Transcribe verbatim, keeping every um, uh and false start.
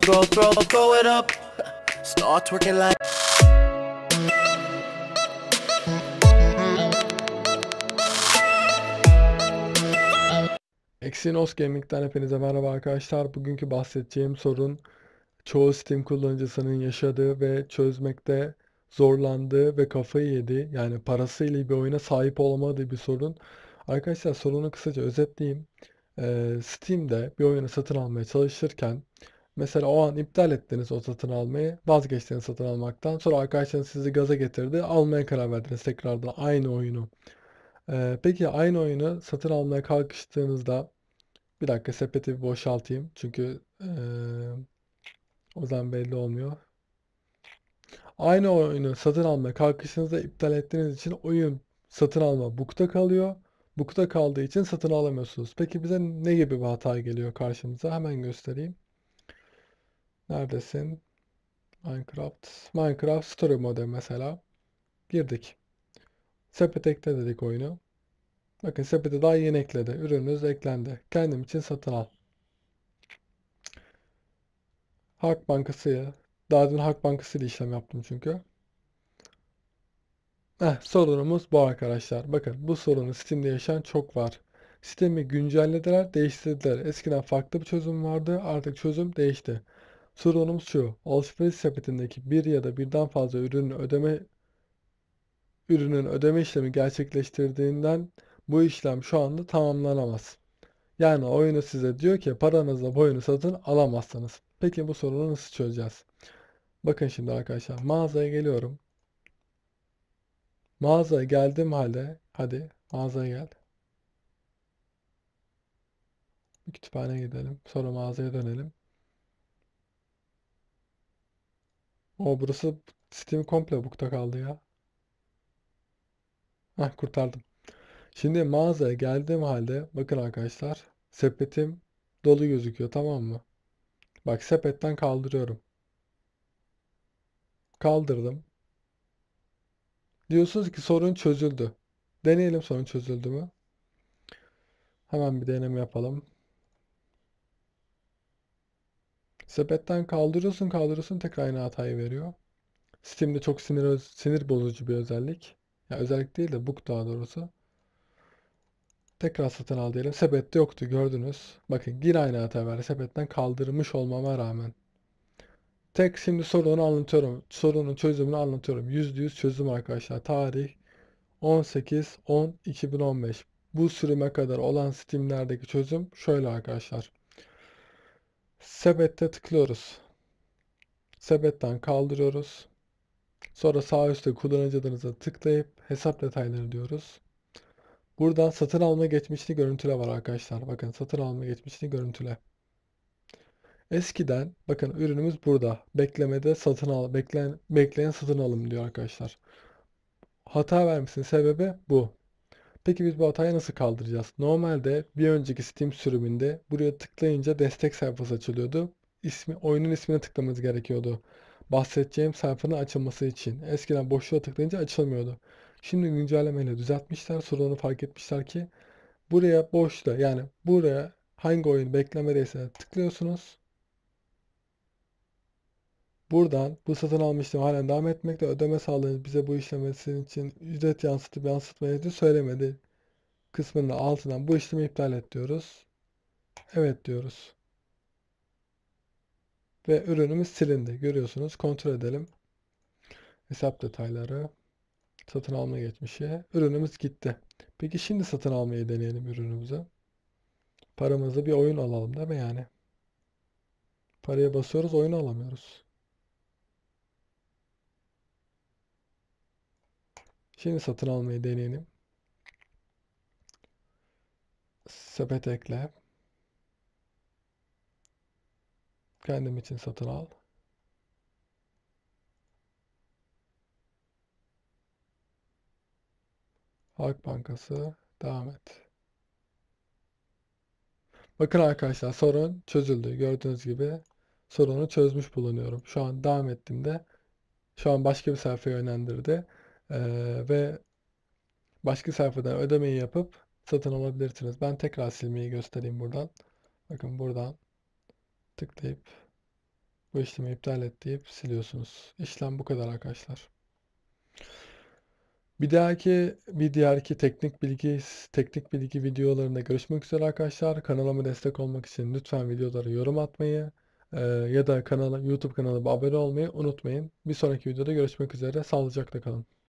Throw, throw, throw it up. Start twerking like. Exynos Gaming'den hepinize merhaba arkadaşlar. Bugünkü bahsedeceğim sorun çoğu Steam kullanıcısının yaşadığı ve çözmekte zorlandığı ve kafayı yediği, yani parasıyla bir oyuna sahip olamadığı bir sorun. Arkadaşlar sorunu kısaca özetleyeyim. Ee, Steam'de bir oyunu satın almaya çalışırken mesela o an iptal ettiniz o satın almayı, vazgeçtiniz satın almaktan. Sonra arkadaşlarınız sizi gaza getirdi, almaya karar verdiniz tekrardan aynı oyunu. Ee, peki aynı oyunu satın almaya kalkıştığınızda bir dakika sepeti bir boşaltayım. Çünkü eee, o zaman belli olmuyor. Aynı oyunu satın almaya kalkışınızda iptal ettiğiniz için oyun satın alma bukta kalıyor. Bukta kaldığı için satın alamıyorsunuz. Peki bize ne gibi bir hata geliyor karşımıza? Hemen göstereyim. Neredesin? Minecraft. Minecraft Story Mode mesela. Girdik. Sepet ekle dedik oyunu. Bakın sepete daha yeni ekledi. Ürününüz eklendi. Kendim için satın al. Halk Bankası. Daha dün Halk Bankası ile işlem yaptım çünkü. Heh, sorunumuz bu arkadaşlar. Bakın bu sorunu Steam'de yaşayan çok var. Steam'i güncellediler, değiştirdiler. Eskiden farklı bir çözüm vardı. Artık çözüm değişti. Sorunumuz şu. Alışveriş sepetindeki bir ya da birden fazla ürünün ödeme ürünün ödeme işlemi gerçekleştirdiğinden bu işlem şu anda tamamlanamaz. Yani oyunu size diyor ki paranızla bu oyunu satın alamazsınız. Peki bu sorunu nasıl çözeceğiz? Bakın şimdi arkadaşlar mağazaya geliyorum. Mağazaya geldiğim halde hadi mağazaya gel. Bir kütüphaneye gidelim. Sonra mağazaya dönelim. O burası Steam komple bukta kaldı ya. Heh, kurtardım. Şimdi mağazaya geldiğim halde bakın arkadaşlar sepetim dolu gözüküyor, tamam mı? Bak sepetten kaldırıyorum. Kaldırdım. Diyorsunuz ki sorun çözüldü. Deneyelim sorun çözüldü mü? Hemen bir deneme yapalım. Sepetten kaldırıyorsun kaldırıyorsun tekrar aynı hatayı veriyor. Steam'de çok sinir, sinir bozucu bir özellik. Ya özellik değil de bug daha doğrusu. Tekrar satın al diyelim. Sepette yoktu, gördünüz. Bakın yine aynı hata verdi. Sepetten kaldırmış olmama rağmen. Tek şimdi sorunu anlatıyorum. Sorunun çözümünü anlatıyorum. yüzde yüz çözüm arkadaşlar. Tarih on sekiz on iki bin on beş. Bu sürüme kadar olan Steam'lerdeki çözüm şöyle arkadaşlar. Sepette tıklıyoruz. Sepetten kaldırıyoruz. Sonra sağ üstte kullanıcı adınıza tıklayıp hesap detayları diyoruz. Buradan satın alma geçmişini görüntüle var arkadaşlar. Bakın satın alma geçmişini görüntüle. Eskiden bakın ürünümüz burada. Beklemede satın al, bekleyen, bekleyen satın alım diyor arkadaşlar. Hata vermesinin sebebi bu. Peki biz bu hatayı nasıl kaldıracağız? Normalde bir önceki Steam sürümünde buraya tıklayınca destek sayfası açılıyordu. İsmi, oyunun ismine tıklamanız gerekiyordu. Bahsedeceğim sayfanın açılması için. Eskiden boşluğa tıklayınca açılmıyordu. Şimdi güncellemeyle düzeltmişler. Sorunu fark etmişler ki buraya boşta, yani buraya hangi oyun beklemedeyse tıklıyorsunuz. Buradan bu satın alma işlemi halen devam etmekte. Ödeme sağlayınız bize bu işlemesi için ücret yansıtıp yansıtmayı söylemedi kısmının altından bu işlemi iptal et diyoruz. Evet diyoruz. Ve ürünümüz silindi. Görüyorsunuz. Kontrol edelim. Hesap detayları. Satın alma geçmişi. Ürünümüz gitti. Peki şimdi satın almayı deneyelim ürünümüzü. Paramızı bir oyun alalım değil mi yani? Paraya basıyoruz, oyunu alamıyoruz. Şimdi satın almayı deneyelim. Sepet ekle. Kendim için satın al. Halk Bankası. Devam et. Bakın arkadaşlar sorun çözüldü. Gördüğünüz gibi sorunu çözmüş bulunuyorum. Şu an devam ettiğimde şu an başka bir sayfaya yönlendirdi. Ee, ve başka sayfadan ödemeyi yapıp satın alabilirsiniz. Ben tekrar silmeyi göstereyim buradan. Bakın buradan tıklayıp Bu işlemi iptal et deyip siliyorsunuz. İşlem bu kadar arkadaşlar. Bir dahaki bir diğerki teknik bilgi teknik bilgi videolarında görüşmek üzere arkadaşlar. Kanalıma destek olmak için lütfen videolara yorum atmayı e, ya da kanala YouTube kanalıma abone olmayı unutmayın. Bir sonraki videoda görüşmek üzere. Sağlıcakla kalın.